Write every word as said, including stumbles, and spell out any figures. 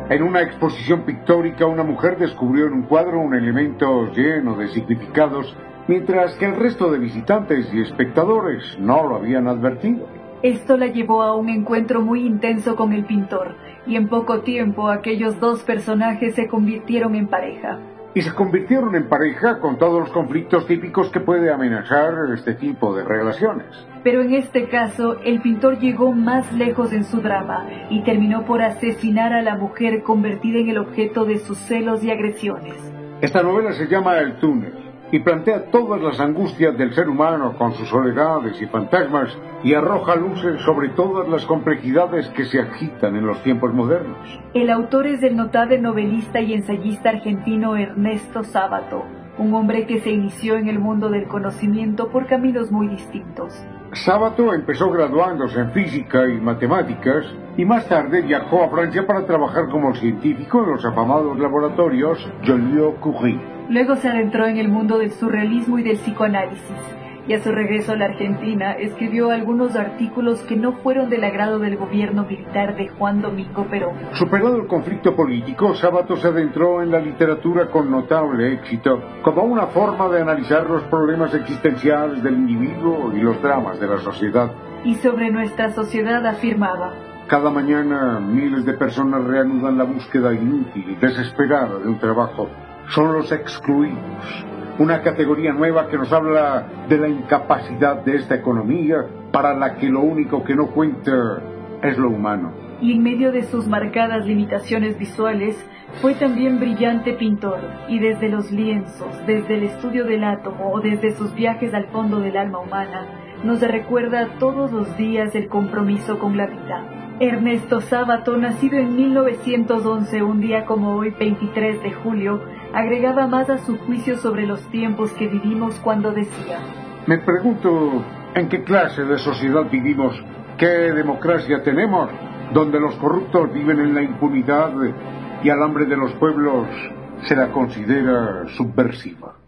En una exposición pictórica, una mujer descubrió en un cuadro un elemento lleno de significados, mientras que el resto de visitantes y espectadores no lo habían advertido. Esto la llevó a un encuentro muy intenso con el pintor, y en poco tiempo aquellos dos personajes se convirtieron en pareja. Y se convirtieron en pareja con todos los conflictos típicos que puede amenazar este tipo de relaciones. Pero en este caso, el pintor llegó más lejos en su drama y terminó por asesinar a la mujer convertida en el objeto de sus celos y agresiones. Esta novela se llama El túnel y plantea todas las angustias del ser humano con sus soledades y fantasmas y arroja luces sobre todas las complejidades que se agitan en los tiempos modernos. El autor es el notable novelista y ensayista argentino Ernesto Sábato, un hombre que se inició en el mundo del conocimiento por caminos muy distintos. Sábato empezó graduándose en física y matemáticas y más tarde viajó a Francia para trabajar como científico en los afamados laboratorios Joliot-Curie. Luego se adentró en el mundo del surrealismo y del psicoanálisis, y a su regreso a la Argentina escribió algunos artículos que no fueron del agrado del gobierno militar de Juan Domingo Perón. Superado el conflicto político, Sábato se adentró en la literatura con notable éxito, como una forma de analizar los problemas existenciales del individuo y los dramas de la sociedad. Y sobre nuestra sociedad afirmaba: cada mañana miles de personas reanudan la búsqueda inútil y desesperada de un trabajo. Son los excluidos, una categoría nueva que nos habla de la incapacidad de esta economía para la que lo único que no cuenta es lo humano. Y en medio de sus marcadas limitaciones visuales, fue también brillante pintor, y desde los lienzos, desde el estudio del átomo o desde sus viajes al fondo del alma humana, nos recuerda todos los días el compromiso con la vida. Ernesto Sábato, nacido en mil novecientos once, un día como hoy, veintitrés de julio, agregaba más a su juicio sobre los tiempos que vivimos cuando decía: me pregunto en qué clase de sociedad vivimos, qué democracia tenemos, donde los corruptos viven en la impunidad y al hambre de los pueblos se la considera subversiva.